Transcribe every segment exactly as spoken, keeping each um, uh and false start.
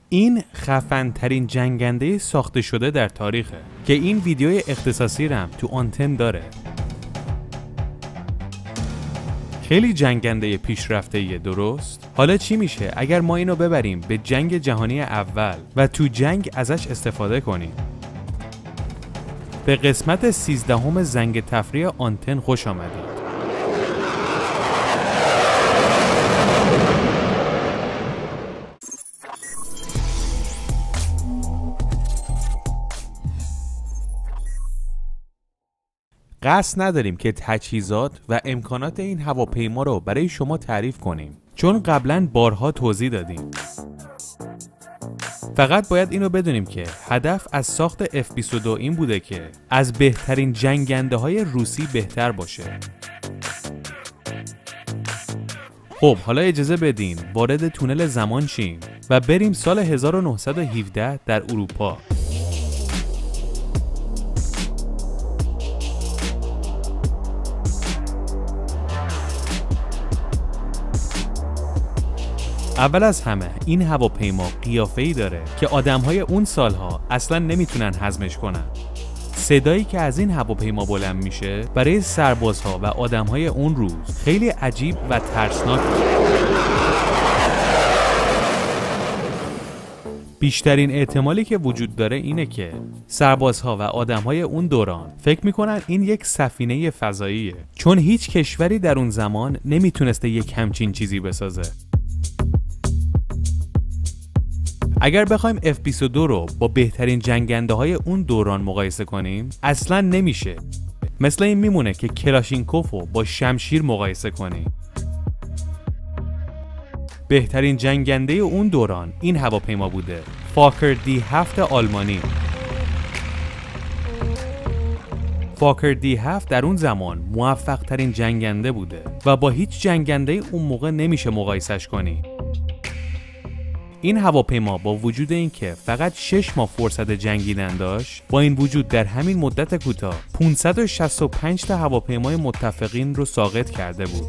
این خفن ترین جنگنده ساخته شده در تاریخه که این ویدیوی اختصاصی رم تو آنتن داره. خیلی جنگنده پیشرفته‌ایه، درست؟ حالا چی میشه اگر ما اینو ببریم به جنگ جهانی اول و تو جنگ ازش استفاده کنیم؟ به قسمت سیزدهم زنگ تفریح آنتن خوش آمدید. قصد نداریم که تجهیزات و امکانات این هواپیما رو برای شما تعریف کنیم، چون قبلا بارها توضیح دادیم. فقط باید اینو بدونیم که هدف از ساخت اف بیست و دو این بوده که از بهترین جنگنده های روسی بهتر باشه. خب حالا اجازه بدین وارد تونل زمان شیم و بریم سال هزار و نهصد و هفده در اروپا. اول از همه این هواپیما قیافه‌ای داره که آدم‌های اون سالها اصلاً نمیتونن هضمش کنن. صدایی که از این هواپیما بلند میشه برای سربازها و آدم‌های اون روز خیلی عجیب و ترسناک بود. بیشترین احتمالی که وجود داره اینه که سربازها و آدم‌های اون دوران فکر میکنن این یک سفینه فضاییه، چون هیچ کشوری در اون زمان نمیتونسته یک همچین چیزی بسازه. اگر بخوایم اف بیست و دو رو با بهترین جنگنده های اون دوران مقایسه کنیم اصلا نمیشه. مثل این میمونه که کلاشینکوف رو با شمشیر مقایسه کنیم. بهترین جنگنده اون دوران این هواپیما بوده، فاکر دی هفت آلمانی. فاکر دی هفت در اون زمان موفق ترین جنگنده بوده و با هیچ جنگنده اون موقع نمیشه مقایسش کنی. این هواپیما با وجود اینکه فقط شش ماه فرصت جنگیدن داشت، با این وجود در همین مدت کوتاه پانصد و شصت و پنج تا هواپیمای متفقین رو ساقط کرده بود.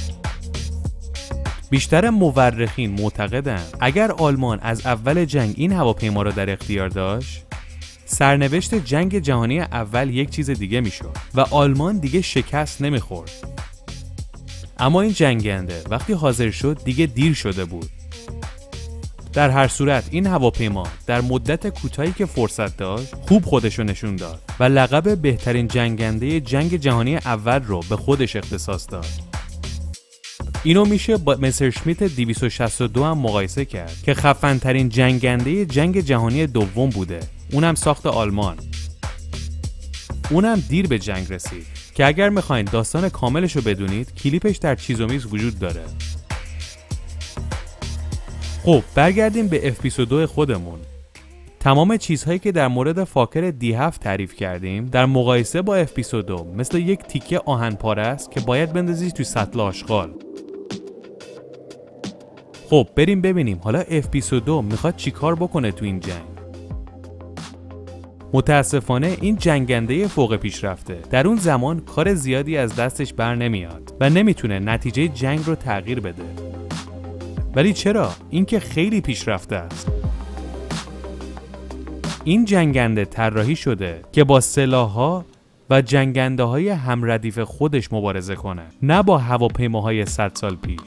بیشتر مورخین معتقدن اگر آلمان از اول جنگ این هواپیما رو در اختیار داشت، سرنوشت جنگ جهانی اول یک چیز دیگه میشد و آلمان دیگه شکست نمیخورد. اما این جنگنده وقتی حاضر شد دیگه دیر شده بود. در هر صورت این هواپیما در مدت کوتاهی که فرصت داشت خوب خودشو نشون داد و لقب بهترین جنگنده جنگ جهانی اول رو به خودش اختصاص داد. اینو میشه با مسرشمیت دویست و شصت و دو هم مقایسه کرد که خفن ترین جنگنده جنگ جهانی دوم بوده، اونم ساخت آلمان. اونم دیر به جنگ رسید که اگر میخواین داستان کاملش رو بدونید کلیپش در چیز و میز وجود داره. خب برگردیم به اف بیست و دو خودمون. تمام چیزهایی که در مورد فاکر دی هفت تعریف کردیم در مقایسه با اف بیست و دو مثل یک تیکه آهن پاره است که باید بندازید توی سطل آشغال. خب بریم ببینیم حالا اف بیست و دو میخواد چی کار بکنه تو این جنگ. متاسفانه این جنگنده فوق پیشرفته در اون زمان کار زیادی از دستش بر نمیاد و نمیتونه نتیجه جنگ رو تغییر بده. ولی چرا؟ این که خیلی پیشرفته است. این جنگنده طراحی شده که با سلاح‌ها و جنگنده‌های همردیف خودش مبارزه کنه، نه با هواپیماهای صد سال پیش.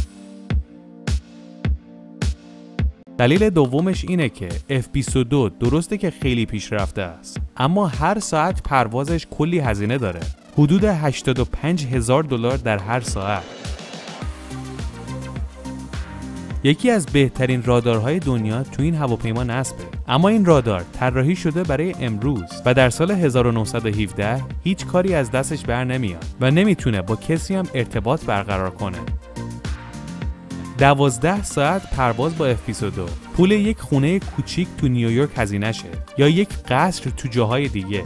دلیل دومش اینه که اف بیست و دو درسته که خیلی پیشرفته است، اما هر ساعت پروازش کلی هزینه داره، حدود هشتاد و پنج هزار دلار در هر ساعت. یکی از بهترین رادارهای دنیا تو این هواپیما نصبه، اما این رادار طراحی شده برای امروز و در سال هزار و نهصد و هفده هیچ کاری از دستش بر نمیاد و نمیتونه با کسی هم ارتباط برقرار کنه. دوازده ساعت پرواز با اف بیست و دو پول یک خونه کوچیک تو نیویورک هزینه شه یا یک قصر تو جاهای دیگه.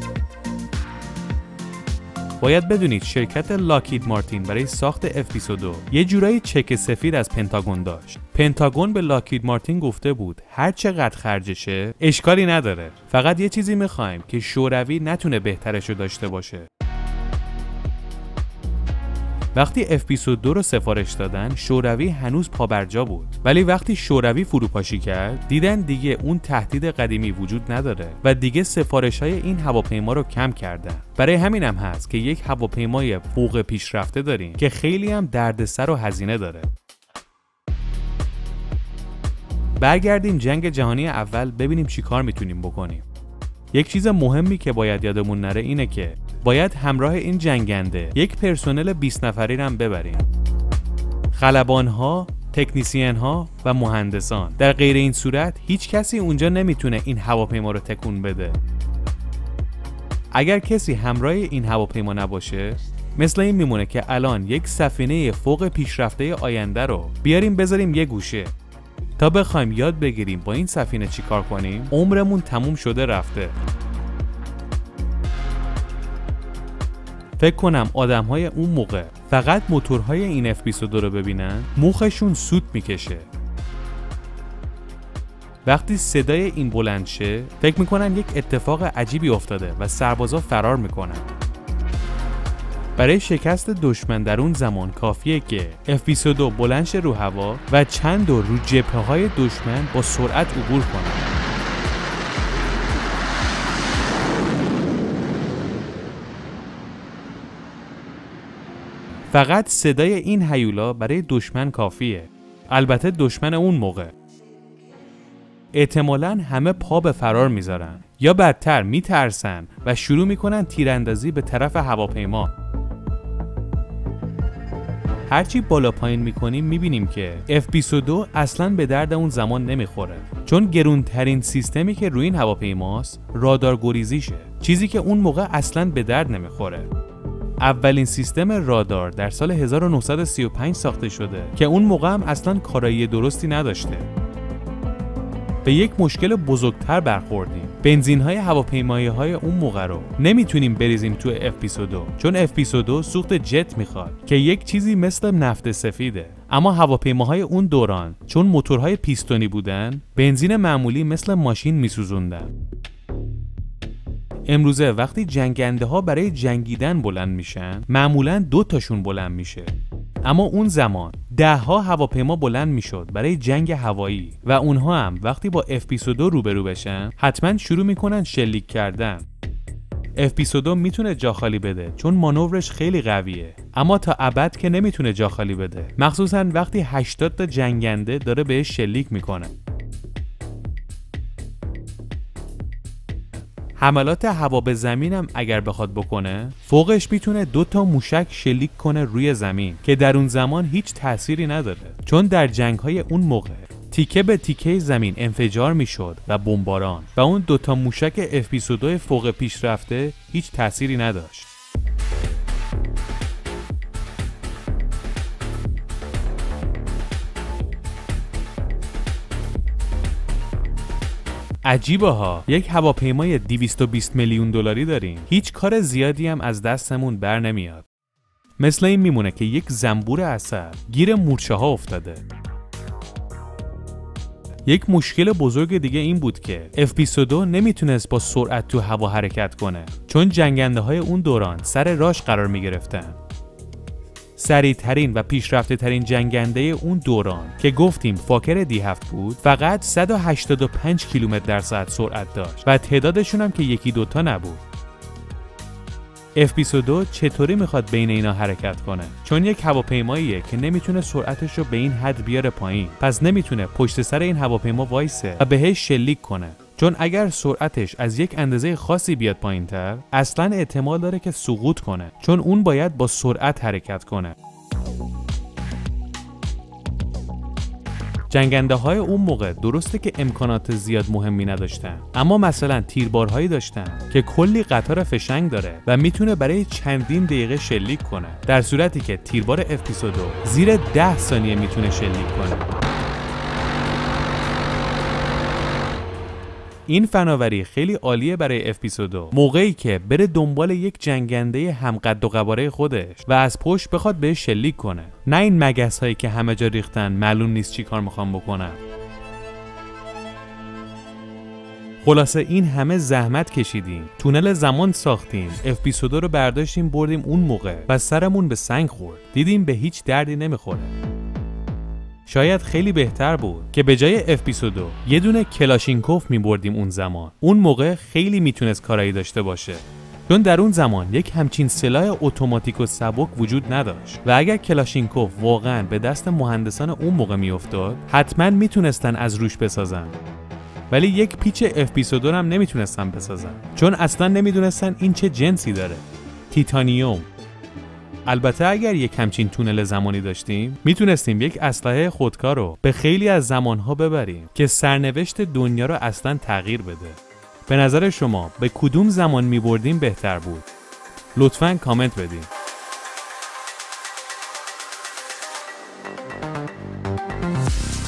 باید بدونید شرکت لاکهید مارتین برای ساخت اف بیست و دو یه جورایی چک سفید از پنتاگون داشت. پنتاگون به لاکهید مارتین گفته بود هر چقدر خرجشه اشکالی نداره، فقط یه چیزی میخوایم که شوروی نتونه بهترشو داشته باشه. وقتی اف بیست و دو رو سفارش دادن، شوروی هنوز پابرجا بود. ولی وقتی شوروی فروپاشی کرد، دیدن دیگه اون تهدید قدیمی وجود نداره و دیگه سفارش‌های این هواپیما رو کم کردن. برای همینم هست که یک هواپیمای فوق پیشرفته داریم که خیلی هم دردسر و هزینه داره. برگردیم جنگ جهانی اول ببینیم چی کار میتونیم بکنیم. یک چیز مهمی که باید یادمون نره اینه که باید همراه این جنگنده یک پرسنل بیست نفری رو هم ببریم. خلبان‌ها، تکنیسیان‌ها و مهندسان. در غیر این صورت هیچ کسی اونجا نمیتونه این هواپیما رو تکون بده. اگر کسی همراه این هواپیما نباشه، مثل این میمونه که الان یک سفینه فوق پیشرفته آینده رو بیاریم بذاریم یه گوشه تا بخوایم یاد بگیریم با این سفینه چی کار کنیم. عمرمون تموم شده رفته. فکر کنم آدم‌های اون موقع فقط موتورهای این اف بیست و دو رو ببینن مخشون سوت میکشه. وقتی صدای این بلند شه فکر میکنن یک اتفاق عجیبی افتاده و سربازا فرار میکنن. برای شکست دشمن در اون زمان کافیه که اف بیست و دو بلند شه رو هوا و چند دور رو جبهه‌های دشمن با سرعت عبور کنه. فقط صدای این هیولا برای دشمن کافیه. البته دشمن اون موقع. احتمالاً همه پا به فرار میذارن یا بدتر میترسن و شروع میکنن تیراندازی به طرف هواپیما. هرچی بالا پایین میکنیم میبینیم که اف بیست و دو اصلاً به درد اون زمان نمیخوره، چون گرونترین سیستمی که روی این هواپیماست رادار گریزیشه، چیزی که اون موقع اصلاً به درد نمیخوره. اولین سیستم رادار در سال هزار و نهصد و سی و پنج ساخته شده که اون موقع هم اصلاً کارایی درستی نداشته. به یک مشکل بزرگتر برخوردیم. بنزین‌های هواپیمایی‌های اون موقع رو نمیتونیم بریزیم تو اف بیست و دو، چون اف بیست و دو سوخت جت میخواد که یک چیزی مثل نفت سفیده. اما هواپیماهای اون دوران چون موتورهای پیستونی بودن، بنزین معمولی مثل ماشین میسوزوندن. امروزه وقتی جنگنده ها برای جنگیدن بلند میشن، معمولاً دو تاشون بلند میشه. اما اون زمان ده ها هواپیما بلند میشد برای جنگ هوایی و اونها هم وقتی با اف بیست و دو روبرو بشن حتما شروع میکنن شلیک کردن. اف بیست و دو میتونه جا خالی بده چون مانورش خیلی قویه، اما تا ابد که نمیتونه جا خالی بده، مخصوصا وقتی هشتاد تا جنگنده داره بهش شلیک میکنه. حملات هوا به زمینم اگر بخواد بکنه، فوقش میتونه دو تا موشک شلیک کنه روی زمین که در اون زمان هیچ تأثیری نداره، چون در جنگ‌های اون موقع تیکه به تیکه زمین انفجار میشد و بمباران و اون دو تا موشک اف بیست و دو فوق پیشرفته هیچ تأثیری نداشت. عجیبه ها، یک هواپیمای دویست و بیست میلیون دلاری داریم، هیچ کار زیادی هم از دستمون بر نمیاد. مثل این میمونه که یک زنبور عسل گیر مورچه ها افتاده. یک مشکل بزرگ دیگه این بود که اف بیست و دو نمیتونست با سرعت تو هوا حرکت کنه، چون جنگنده های اون دوران سر راش قرار میگرفتن. سریع ترین و پیشرفته ترین جنگنده اون دوران که گفتیم فاکر دی هفت بود، فقط صد و هشتاد و پنج کیلومتر در ساعت سرعت داشت و تعدادشون هم که یکی دوتا نبود. اف بیست و دو چطوری میخواد بین اینا حرکت کنه؟ چون یک هواپیماییه که نمیتونه سرعتش رو به این حد بیاره پایین، پس نمیتونه پشت سر این هواپیما وایسه و بهش شلیک کنه، چون اگر سرعتش از یک اندازه خاصی بیاد پایین‌تر، اصلاً احتمال داره که سقوط کنه، چون اون باید با سرعت حرکت کنه. جنگنده های اون موقع درسته که امکانات زیاد مهمی نداشتن، اما مثلا تیربارهایی داشتن که کلی قطار فشنگ داره و میتونه برای چندین دقیقه شلیک کنه، در صورتی که تیربار اف بیست و دو زیر ده ثانیه میتونه شلیک کنه. این فناوری خیلی عالیه برای اف بیست و دو، موقعی که بره دنبال یک جنگنده هم قد و قواره خودش و از پشت بخواد بهش شلیک کنه، نه این مگس هایی که همه جا ریختن معلوم نیست چی کار میخوام بکنن. خلاصه این همه زحمت کشیدیم، تونل زمان ساختیم، اف بیست و دو رو برداشتیم بردیم اون موقع و سرمون به سنگ خورد. دیدیم به هیچ دردی نمیخوره. شاید خیلی بهتر بود که به جای اف بیست و دو یه دونه کلاشینکوف میبردیم اون زمان. اون موقع خیلی میتونست کارایی داشته باشه. چون در اون زمان یک همچین سلاح اتوماتیک و سبک وجود نداشت و اگر کلاشینکوف واقعاً به دست مهندسان اون موقع میافتاد، حتماً میتونستن از روش بسازن. ولی یک پیچ اف بیست و دو هم نمیتونستن بسازن، چون اصلا نمیدونستن این چه جنسی داره. تیتانیوم. البته اگر یک همچین تونل زمانی داشتیم، میتونستیم یک اسلحه خودکار رو به خیلی از زمانها ببریم که سرنوشت دنیا رو اصلا تغییر بده. به نظر شما به کدوم زمان میبردیم بهتر بود؟ لطفاً کامنت بدین.